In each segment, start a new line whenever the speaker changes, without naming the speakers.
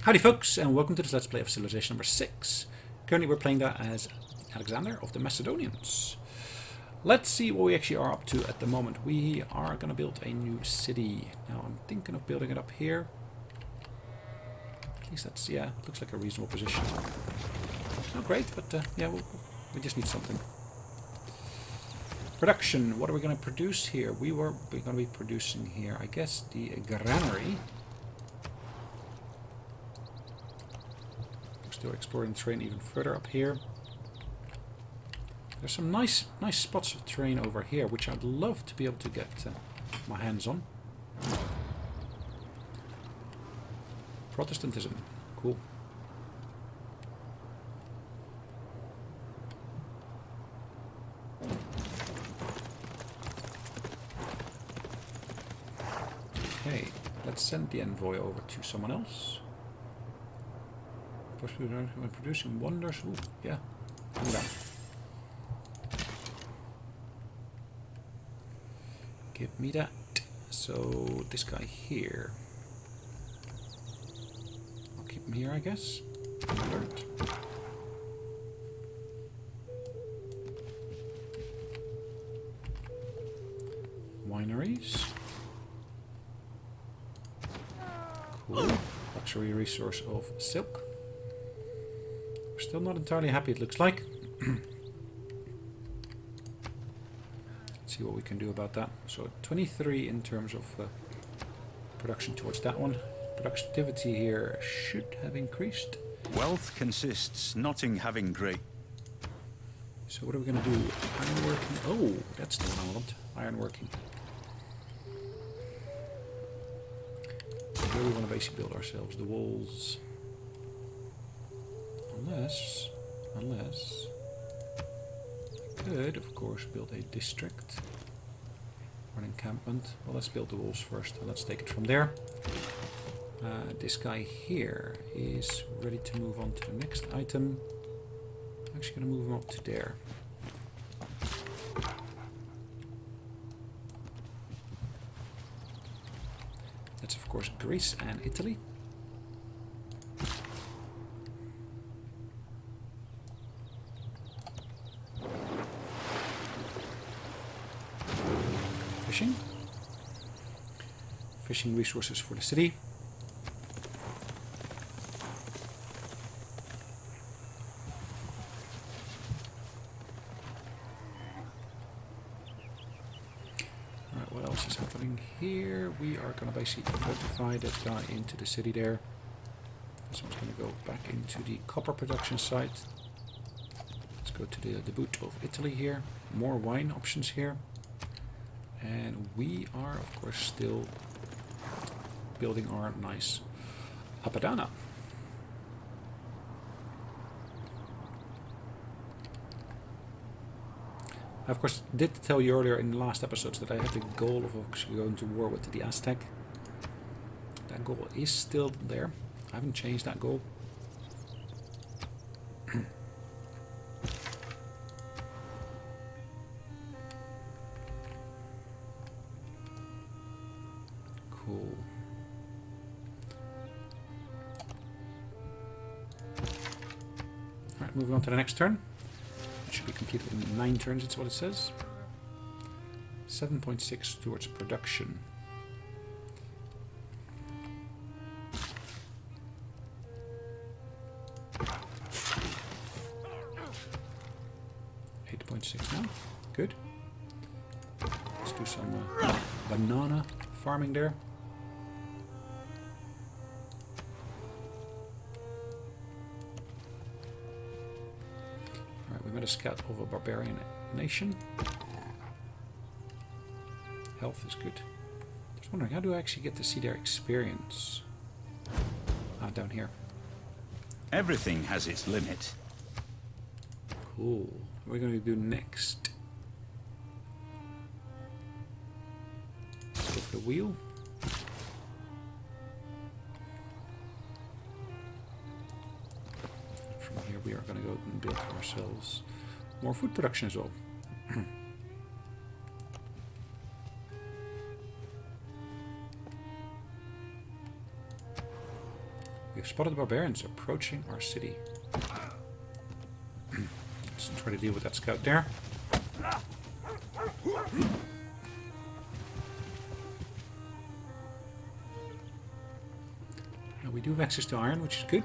Howdy folks, and welcome to this Let's Play of Civilization number 6. Currently we're playing that as Alexander of the Macedonians. Let's see what we actually are up to at the moment. We are going to build a new city. Now I'm thinking of building it up here. At least that's, yeah, looks like a reasonable position. Not great, but yeah, we just need something. Production, what are we going to produce here? We're going to be producing here, I guess, the granary. Still exploring terrain even further up here. There's some nice spots of terrain over here, which I'd love to be able to get my hands on. Protestantism, cool. Okay, let's send the envoy over to someone else. When producing wonders. Ooh, yeah. Do that. Give me that. So this guy here. I'll keep him here, I guess. Alert. Wineries. Cool. Luxury resource of silk. Still not entirely happy, it looks like. Let's see what we can do about that. So 23 in terms of production towards that one. Productivity here should have increased.
Wealth consists not in having great.
So what are we going to do? Ironworking. Oh, that's the one I want. Ironworking. Here we want to basically build ourselves the walls. Unless I could, of course, build a district or an encampment. Well, let's build the walls first and let's take it from there. This guy here is ready to move on to the next item. I'm actually going to move him up to there. That's, of course, Greece and Italy. Fishing resources for the city. Alright, what else is happening here? We are going to basically fortify that guy into the city there. This one's going to go back into the copper production site. Let's go to the boot of Italy here. More wine options here. And we are, of course, still building our nice Apadana. I, of course, did tell you earlier in the last episodes that I had the goal of actually going to war with the Aztec. That goal is still there. I haven't changed that goal. Cool. Alright, moving on to the next turn. It should be completed in 9 turns, it's what it says. 7.6 towards production. .6 now. Good. Let's do some banana farming there. Alright, we met a scout of a barbarian nation. Health is good. Just wondering, how do I actually get to see their experience? Ah, down here.
Everything has its limit.
Cool. What are we going to do next? Let's go for the wheel. From here we are going to go and build ourselves more food production as well. We We've spotted the barbarians approaching our city. Let's try to deal with that scout there. Now we do have access to iron, which is good.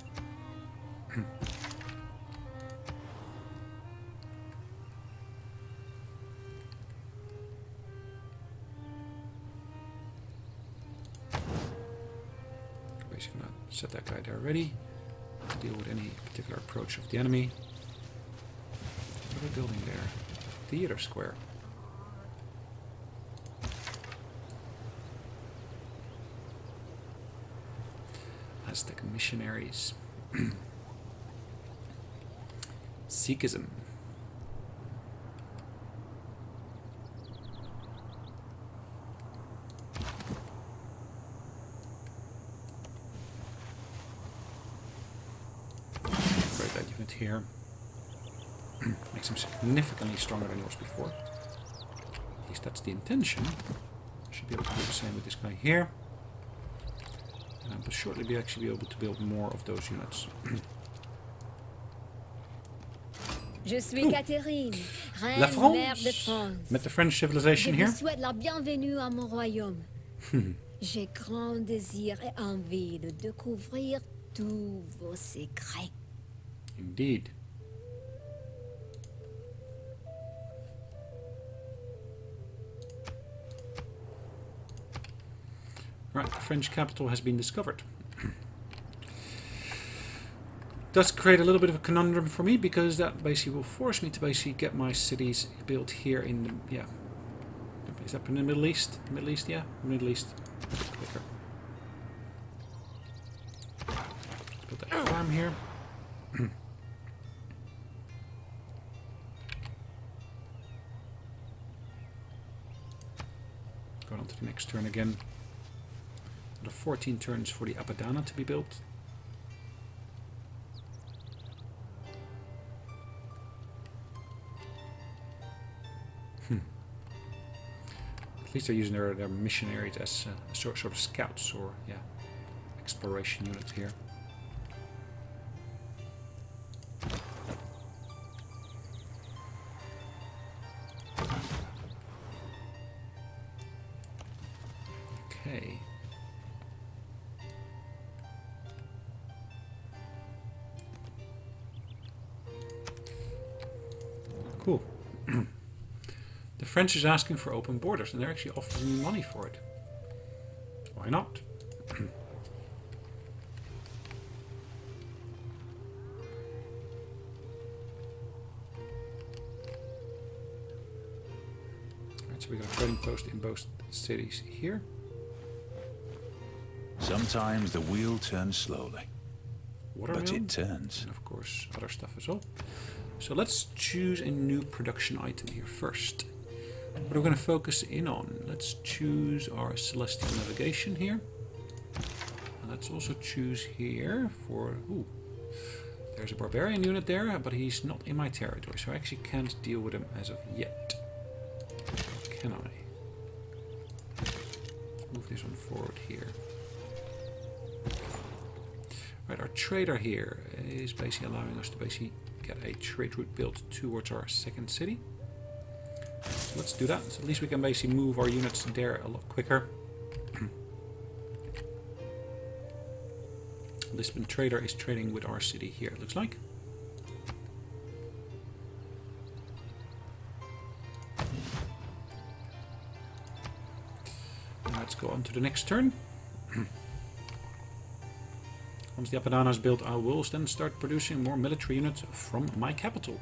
Basically, gonna set that guy there ready to deal with any particular approach of the enemy. What are we building there? Theater square. Aztec missionaries. Sikhism. Upgrade that unit here. Makes him significantly stronger than he was before. At least that's the intention. Should be able to do the same with this guy here. But shortly we actually be able to build more of those units.
Je suis Catherine,
La
reine mère de
France.
France.
Met the French civilization
Je
here.
vous souhaite la bienvenue à mon royaume. J'ai grand désir et envie de découvrir tous vos secrets.
Indeed. Right, the French capital has been discovered. Does create a little bit of a conundrum for me, because that basically will force me to basically get my cities built here in the, yeah. Is that in the Middle East? Middle East, yeah, Middle East. Quicker. Build that farm here. Going on to the next turn again. Another 14 turns for the Apadana to be built. At least they're using their missionaries as sort of scouts or, yeah, exploration units here. Okay. Cool. The French is asking for open borders, and they're actually offering me money for it. Why not? Alright, so we got a trading post in both cities here.
Sometimes the wheel turns slowly, but
Watermill,
it turns.
and of course other stuff as well. So let's choose a new production item here first. What we're going to focus in on. Let's choose our Celestial Navigation here. And let's also choose here for... Ooh, there's a barbarian unit there, but he's not in my territory, so I actually can't deal with him as of yet. Can I? Let's move this one forward here. Right, our trader here is basically allowing us to basically get a trade route built towards our second city. So let's do that. So at least we can basically move our units there a lot quicker. Lisbon trader is trading with our city here, it looks like. And let's go on to the next turn. Once the Apadana is built, I will then start producing more military units from my capital.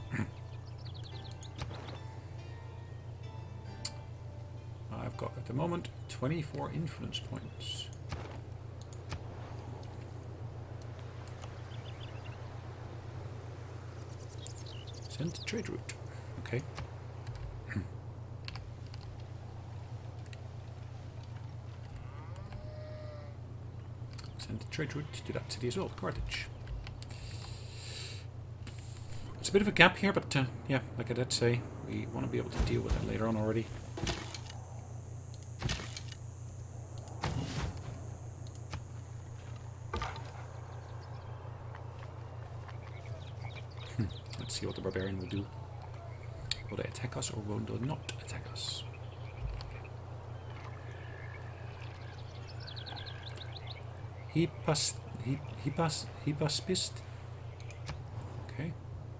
I've got at the moment 24 influence points. Send to trade route. Okay. Send the trade route to that city as well, Carthage. It's a bit of a gap here, but yeah, like I did say, we want to be able to deal with it later on already. Let's see what the barbarian will do. Will they attack us or will they not attack us? He pissed. Okay.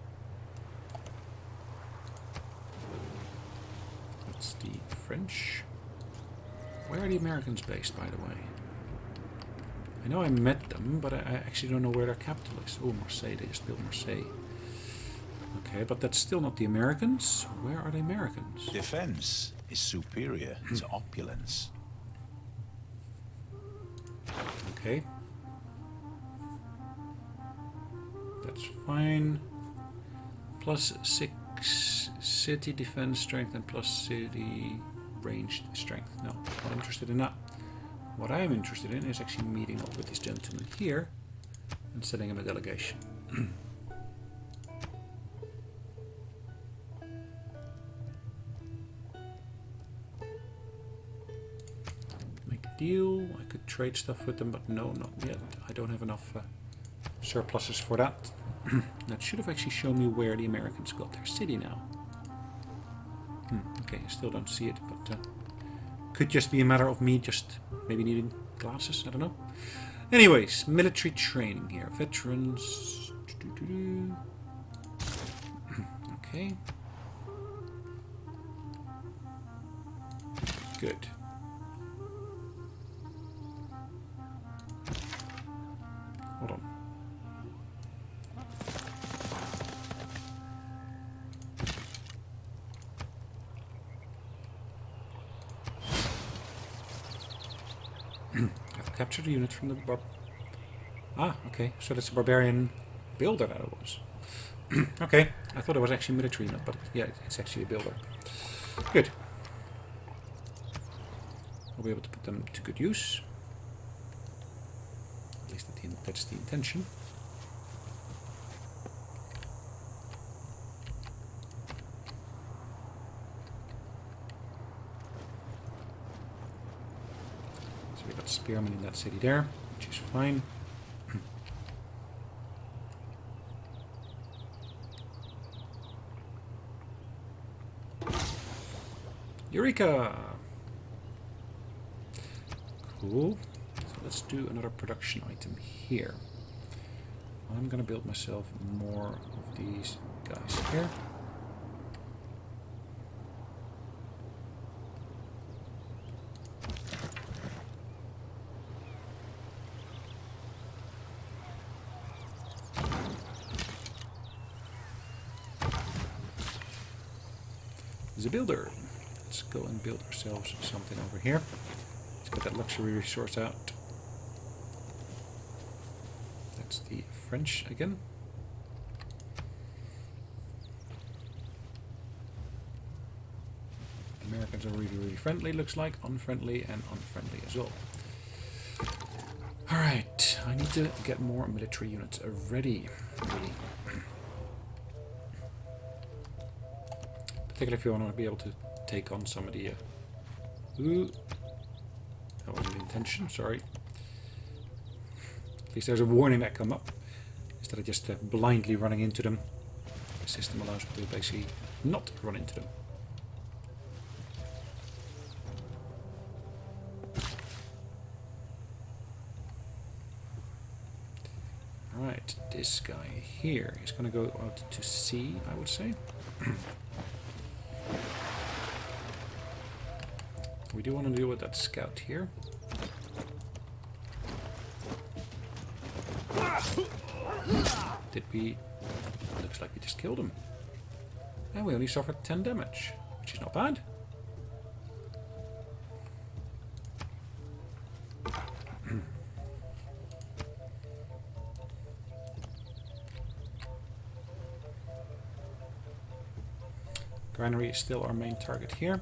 That's the French. Where are the Americans based, by the way? I know I met them, but I actually don't know where their capital is. Oh, Marseille. They just built Marseille. Okay, but that's still not the Americans. Where are the Americans?
Defense is superior to opulence.
Okay. That's fine. +6 city defense strength and plus city ranged strength. No, not interested in that. What I am interested in is actually meeting up with this gentleman here and sending him a delegation. Make a deal. I could trade stuff with them, but no, not yet. I don't have enough surpluses for that. That should have actually shown me where the Americans got their city now. Okay, I still don't see it, but could just be a matter of me just maybe needing glasses, I don't know. Anyways, military training here. Veterans. Okay. Good. Hold on. I've captured a unit from the okay, so that's a barbarian builder that it was. Okay, I thought it was actually a military unit, but yeah, it's actually a builder. Good. I'll be able to put them to good use. At least that's the intention. We got spearmen in that city there, which is fine. Eureka! Cool. So let's do another production item here. I'm gonna build myself more of these guys here. The builder. Let's go and build ourselves something over here. Let's get that luxury resource out. That's the French again. Americans are really, really friendly, looks like. Unfriendly and unfriendly as well. Alright, I need to get more military units ready. Really. Particularly if you want to be able to take on some of the... Ooh. That wasn't the intention, sorry. At least there's a warning that come up. Instead of just blindly running into them. The system allows me to basically not run into them. Alright, this guy here is going to go out to sea, I would say. We do want to deal with that scout here. Did we... Looks like we just killed him. And we only suffered 10 damage, which is not bad. Granary is still our main target here.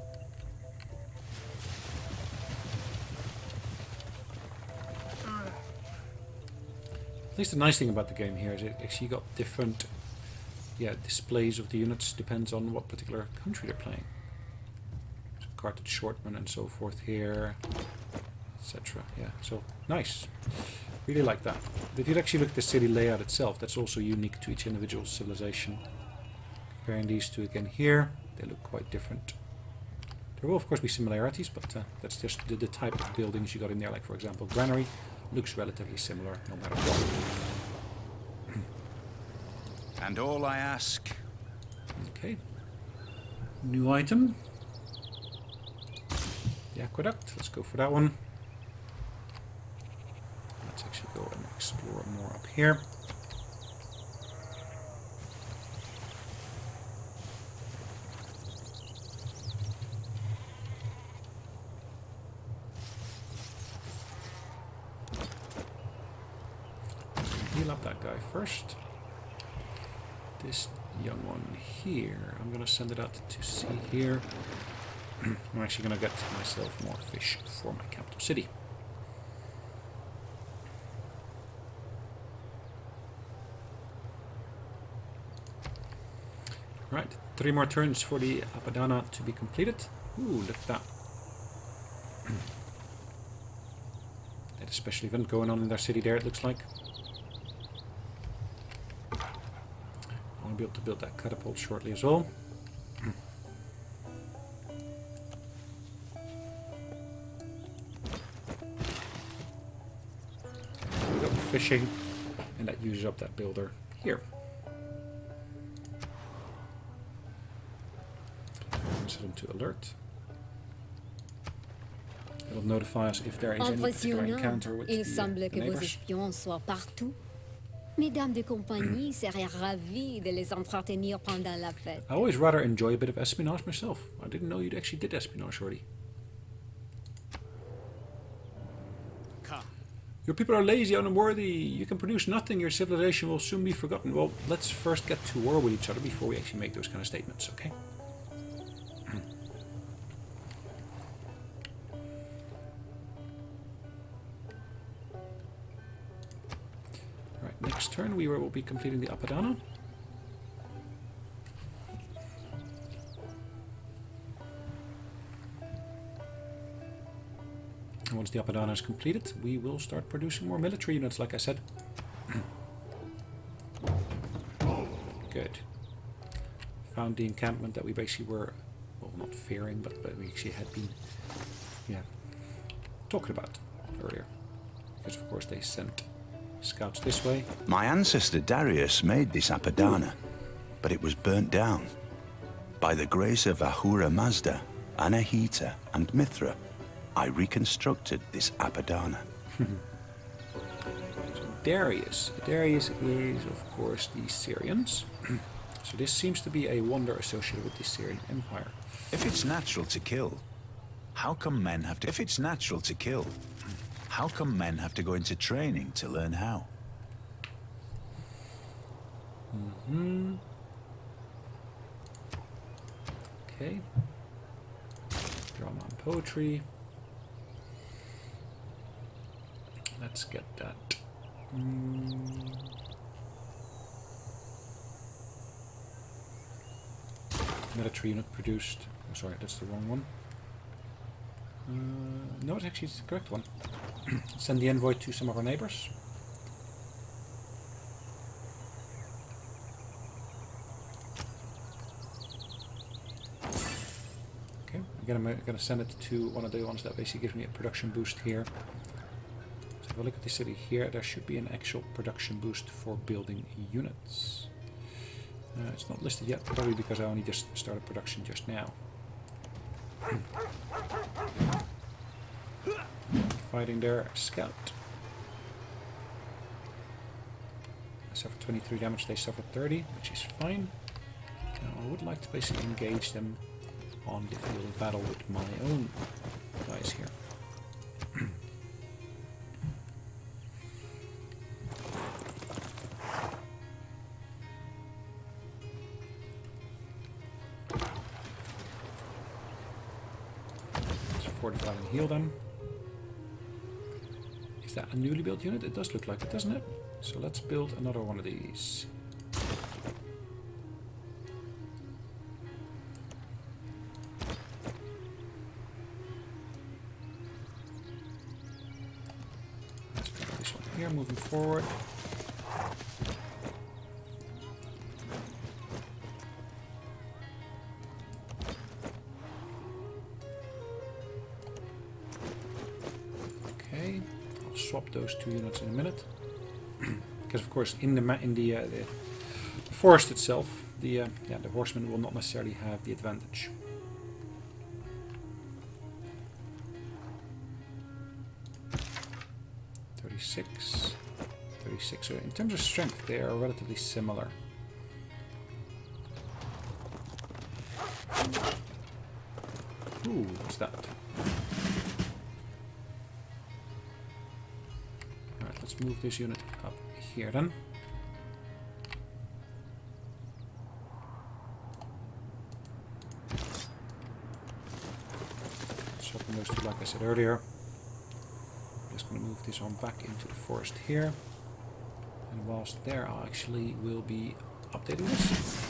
At least the nice thing about the game here is it actually got different displays of the units, depends on what particular country they're playing. So Carthage Shortman and so forth here, etc. Yeah, so nice. Really like that. But if you actually look at the city layout itself, that's also unique to each individual civilization. Comparing these two again here, they look quite different. There will of course be similarities, but that's just the type of buildings you got in there. Like for example, granary looks relatively similar no matter what.
And all I ask.
Okay. New item. The aqueduct. Let's go for that one. Let's actually go and explore more up here. Heal up that guy first. This young one here, I'm gonna send it out to sea here. I'm actually gonna get myself more fish for my capital city. Right, 3 more turns for the Apadana to be completed. Ooh, look at that. That a special event going on in their city there, it looks like. I'll be able to build that catapult shortly as well. We got fishing, and that uses up that builder here. Set them to alert. It'll notify us if there is any particular encounter with
Il
the
semble que vos
neighbors.
espions soient partout. Mes dames de compagnie seraient ravies de les entretenir pendant la fête.
I always rather enjoy a bit of espionage myself. I didn't know you actually did espionage already.
Come.
Your people are lazy and unworthy. You can produce nothing. Your civilization will soon be forgotten. Well, let's first get to war with each other before we actually make those kind of statements, okay? Right, next turn we will be completing the Apadana. And once the Apadana is completed, we will start producing more military units, like I said. Good. Found the encampment that we basically were, well, not fearing, but we actually had been, talking about earlier. Because of course they sent scouts this way.
My ancestor Darius made this Apadana, but it was burnt down. By the grace of Ahura Mazda, Anahita, and Mithra, I reconstructed this Apadana.
So Darius is of course the Syrians. So this seems to be a wonder associated with the Syrian Empire.
If it's natural to kill, how come men have to... If it's natural to kill, how come men have to go into training to learn how?
Okay. Drama and poetry. Let's get that. Military unit produced. I'm sorry, that's the wrong one. No, it's actually the correct one. Send the envoy to some of our neighbors. Okay, I'm gonna send it to one of the ones that basically gives me a production boost here. So if I look at the city here, there should be an actual production boost for building units. It's not listed yet, probably because I only just started production just now. Fighting their scout. I suffered 23 damage, they suffered 30, which is fine. Now I would like to basically engage them on the field of battle with my own guys here. Let's fortify and heal them. Is that a newly built unit? It does look like it, doesn't it? So let's build another one of these. Let's build this one here. moving forward. Okay, I'll swap those 2 units in a minute. Because of course, in the forest itself, the horsemen will not necessarily have the advantage. .36, 36. So in terms of strength, they are relatively similar. Ooh, what's that? Alright, let's move this unit up here then. Swapping those two like I said earlier. Just going to move this on back into the forest here. And whilst there, I actually will be updating this.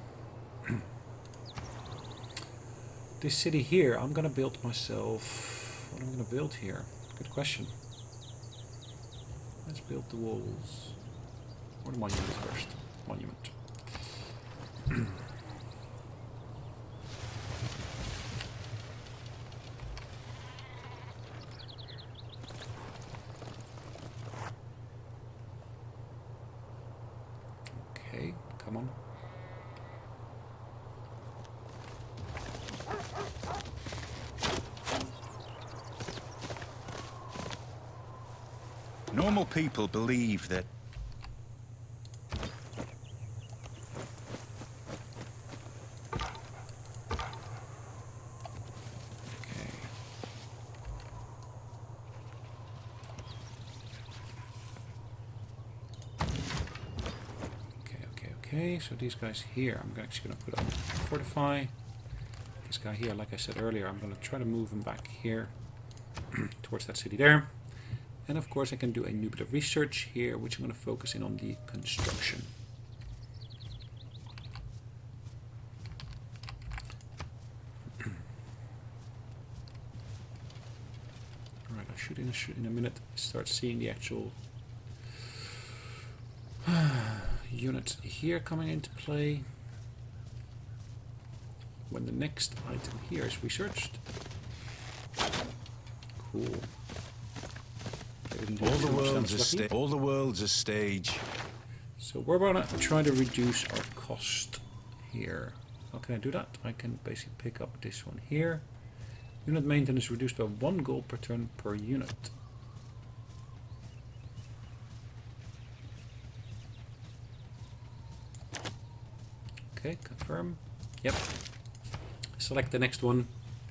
This city here, I'm going to build myself... What am I going to build here? Good question. Let's build the walls. Or the monument first. Monument. Okay, come on.
Normal people believe that
Okay, so these guys here, I'm actually going to put up fortify. This guy here, like I said earlier, I'm going to try to move him back here towards that city there. And of course I can do a new bit of research here, which I'm going to focus in on the construction. Alright, I should in a minute start seeing the actual units here coming into play when the next item here is researched. Cool.
all the world's a stage.
So we're gonna try to reduce our cost here. How can I do that? I can basically pick up this one here. Unit maintenance reduced by 1 gold per turn per unit. Okay, confirm. Yep. Select the next one.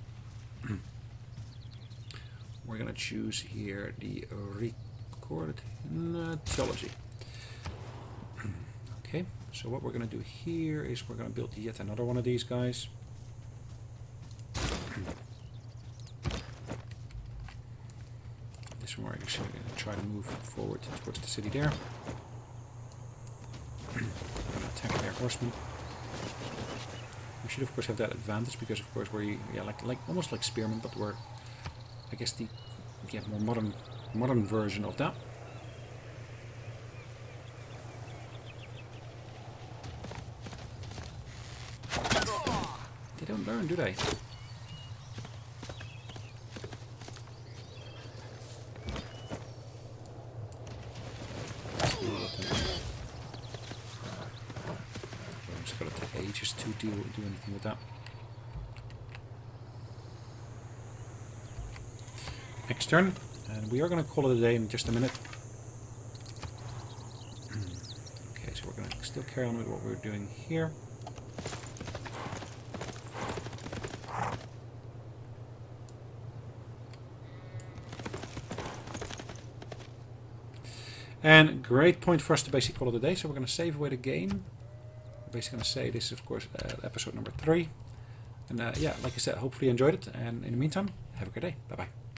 We're gonna choose here the recorded theology. Okay, so what we're gonna do here is we're gonna build yet another one of these guys. This one we're actually gonna try to move forward towards the city there. We're gonna attack their horsemen. We should of course have that advantage because of course we're like almost like spearmen, but we're I guess the more modern version of that. They don't learn, do they? I'm just gonna take ages to do anything with that. Next turn, and we are going to call it a day in just a minute. Okay, so we're going to still carry on with what we're doing here. And great point for us to basically call it a day, so we're going to save away the game. We're basically going to say this is of course episode number 3. And yeah, like I said, hopefully you enjoyed it, and in the meantime, have a great day. Bye bye.